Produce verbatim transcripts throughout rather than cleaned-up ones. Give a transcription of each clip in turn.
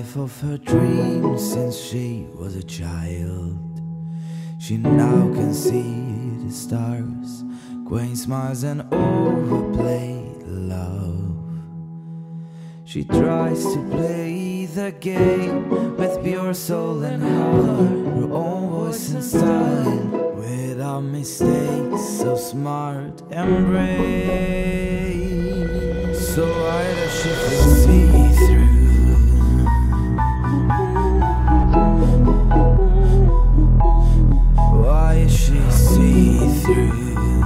life of her dreams since she was a child. She now can see the stars, quaint smiles and overplayed love. She tries to play the game with pure soul and heart, her own voice and style, without mistakes, so smart and brave. So why does she feel see-through? Why is she see-through?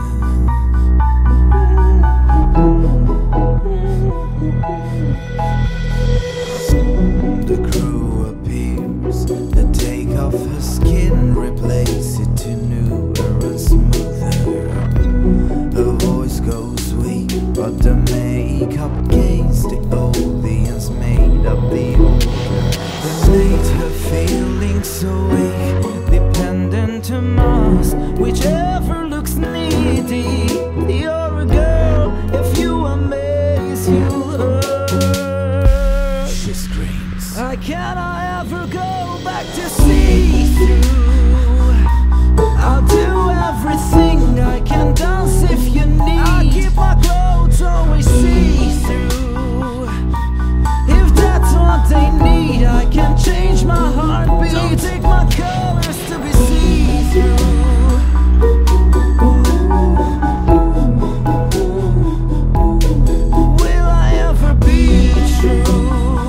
The crew appears, the take off her skin, replace it to newer and smoother. Her voice goes weak, but the makeup gains the audience made up the older. That made her feeling so weak, dependent to mask, whichever looks needy. You're a girl, if you amaze, you'll hurt. She screams, I cannot ever go back to see-through. I'll do everything I can, dance if you need. I keep my clothes always see-through. If that's what they need, I can change my heartbeat. Don't take my colors to be see-through. Will I ever be true?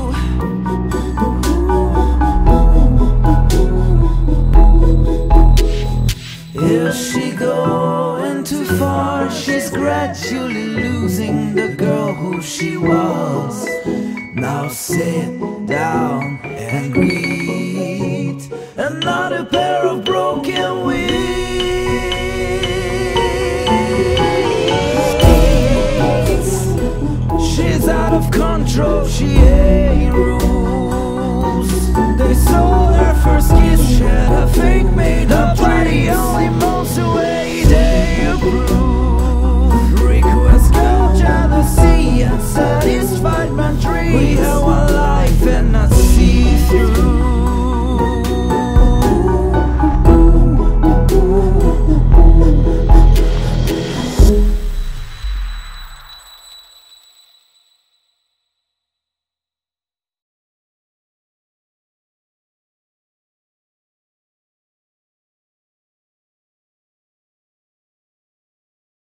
Is she going too far? She's gradually losing the girl who she was. Now sit down and greet another pair of broken wings. She's out of control, she ain't rules. They saw her first kiss, she had a fake